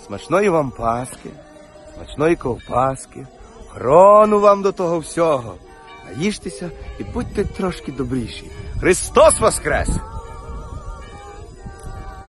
Смачної вам паски, смачної ковбаски, хрону вам до того всього. Наїжтеся і будьте трошки добріші. Христос воскрес!